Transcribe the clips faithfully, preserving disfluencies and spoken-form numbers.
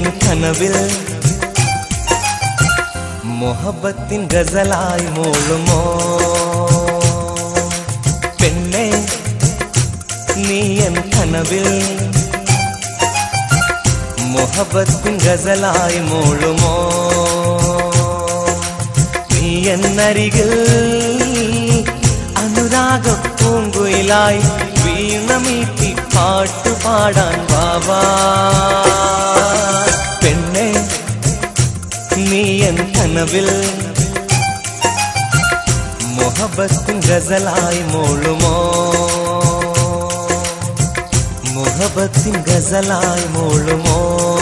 N കനവിൽ മുഹബത്തിൻ ഗസലായി മൂളുമോ പെണ്ണെ നീ എൻ കനവിൽ മുഹബത്തിൻ ഗസലായി മൂളുമോ നീ എന്നരികിൽ അനുരാഗ പൂങ്കുയിലായി വീണമീട്ടി പാട്ടുപാടാൻ വാവാ പെണ്ണെ നീ എൻ കനവിൽ മുഹബത്തിൻ ഗസലായി മൂളുമോ മുഹബത്തിൻ ഗസലായി മൂളുമോ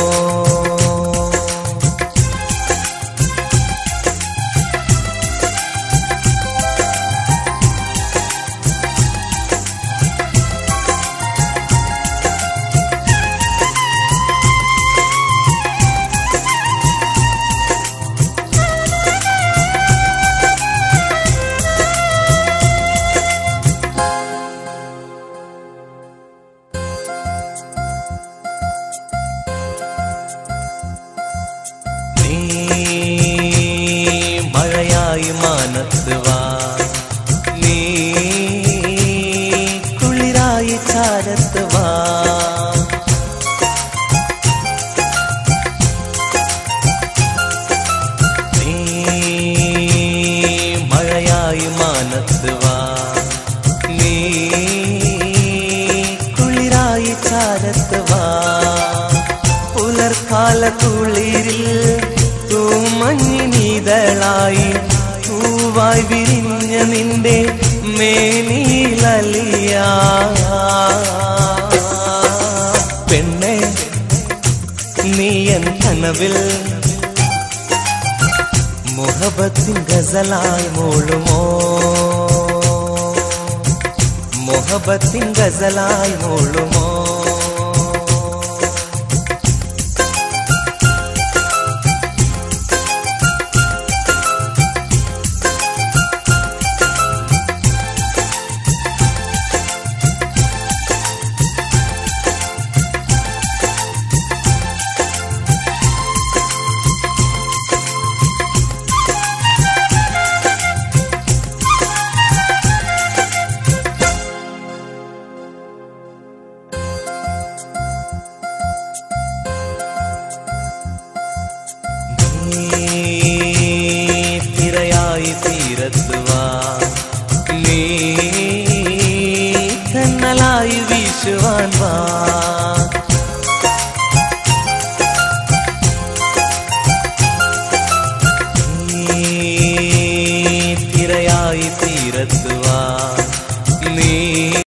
മഴയായി മാനത്ത് വാ നീ കുളിരായി ചാരത്ത് വാ നീ മഴയായി മാനത്ത് വാ നീ കുളിരായി ചാരത്ത് വാ പുലർക്കാല കുളിരിൽ മഞ്ഞിനീതളായി പൂവായി വിരിഞ്ഞ നിന്റെ മേനിലലിയ പെണ്ണെ നീ എൻ കനവിൽ മുഹബത്തിൻ ഗസലായി മൂളുമോ മുഹബത്തിൻ ഗസലായി മൂളുമോ തിരയായി തീരത്ത് വാ നീ കന്നലായി വീശുവാൻ വാ